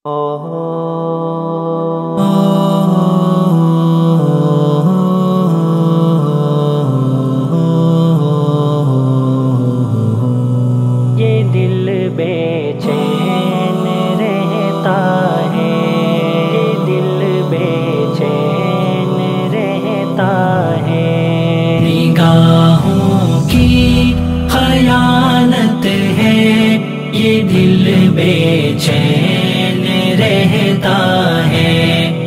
یہ دل بے چین رہتا ہے، یہ دل بے چین رہتا ہے، نگاہوں کی خیانت ہے، یہ دل بے چین رہتا ہے،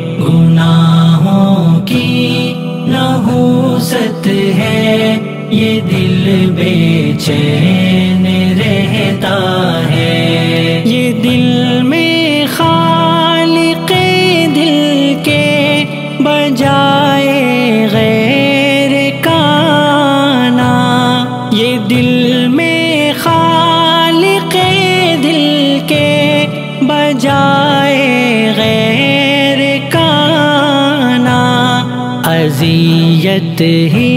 گناہوں کی نحوست ہے، یہ دل بے چین رہتا ہے، یہ دل میں خالق دل کے بجائے غیر کا آنا، یہ دل میں خالق دل کے بجائے غیر کا آنا، اذیت ہی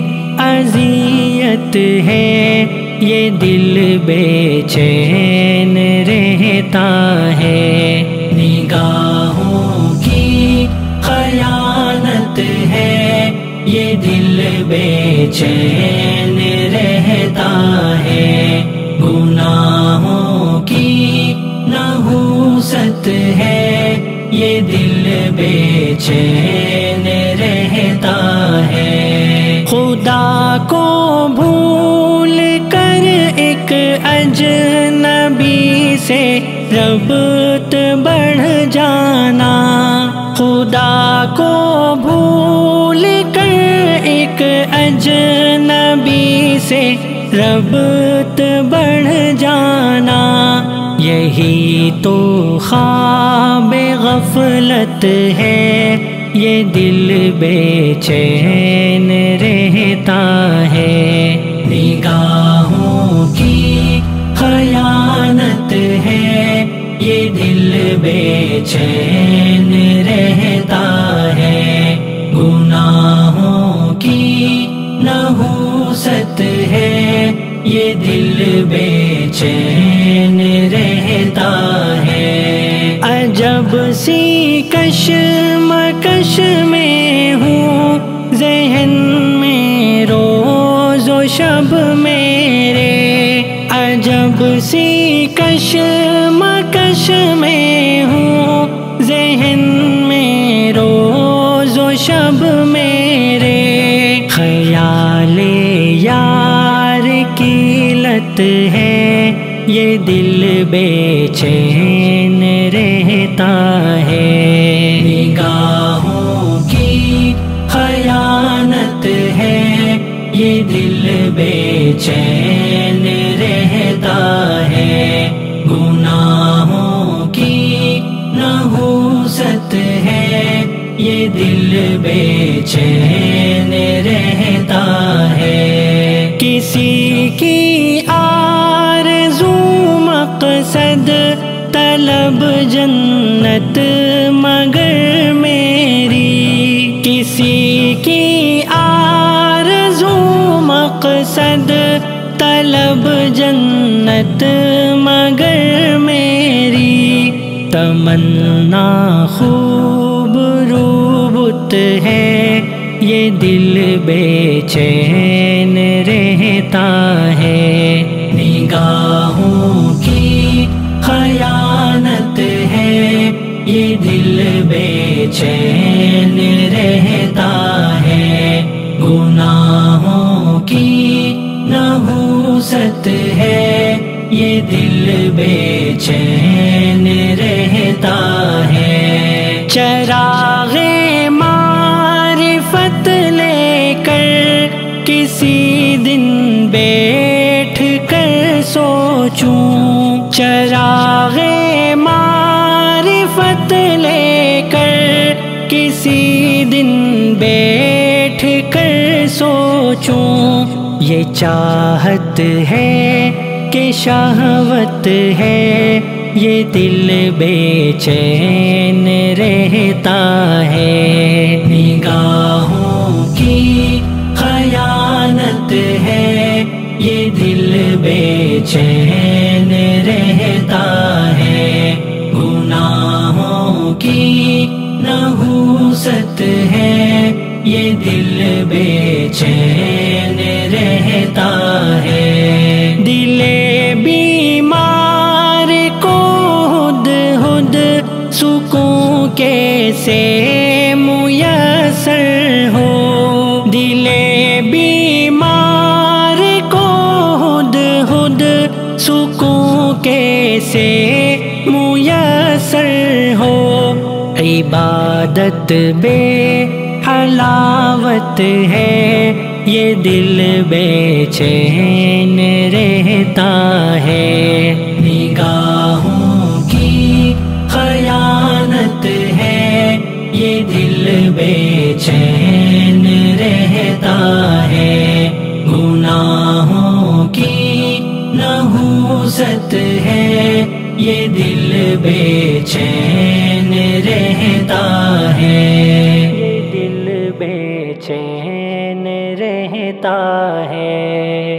اذیت ہے، یہ دل بے چین رہتا ہے، نگاہوں کی خیانت ہے، یہ دل بے چین رہتا ہے، گناہوں کی نحوست ہے، یہ دل بے چین رہتا ہے، خدا کو بھول کر ایک اجنبی سے ربط بڑھ جانا، خدا کو بھول کر ایک اجنبی سے ربط بڑھ جانا، یہی تو خواب غفلت ہے، یہ دل بے چین رہتا ہے، نگاہوں کی خیانت ہے، یہ دل بے چین رہتا ہے، گناہوں کی نحوست ہے، یہ دل بے چین رہتا ہے، عجب سی کشمکش میں ہوں، ذہن میں روز و شب میرے، عجب سی کشمکش میں ہوں، ذہن میں روز و شب میرے، خیال یار کی لت ہے، یہ دل بے چین رہتا ہے، نگاہوں کی خیانت ہے، یہ دل بے چین رہتا ہے، گناہوں کی نحوست ہے، یہ دل بے چین رہتا ہے، کسی کی آرزو مقصد طلب جنت مگر میری، کسی کی آرزو مقصد طلب جنت مگر میری، تمنا خوب روبت ہے، یہ دل بے چین رہتا ہے، نگاہوں کی خیانت ہے، یہ دل بے چین رہتا ہے، گناہوں کی نحوست ہے، یہ دل بے چین رہتا ہے، چراغ معرفت لے کر کسی دن بیٹھ کر سوچوں، چراغ معرفت لے کر کسی دن بیٹھ کر سوچوں، یہ چاہت ہے کہ شہوت ہے، یہ دل بے چین رہتا ہے، نگاہوں کی خیانت ہے، یہ دل بے چین رہتا ہے، گناہوں کی نحوست ہے، یہ دل بے چین رہتا ہے۔ دل بیمار کو ہد ہد سکون کیسے میسر ہو، دل بیمار کو ہد ہد سکون کیسے میسر ہو۔ عبادت بے حلاوت ہے، یہ دل بے چین رہتا ہے۔ نگاہوں کی خیانت ہے، یہ دل بے چین رہتا ہے۔ گناہوں کی نحوست ہے، یہ دل بے چین رہتا ہے، یہ دل بے چین رہتا ہے۔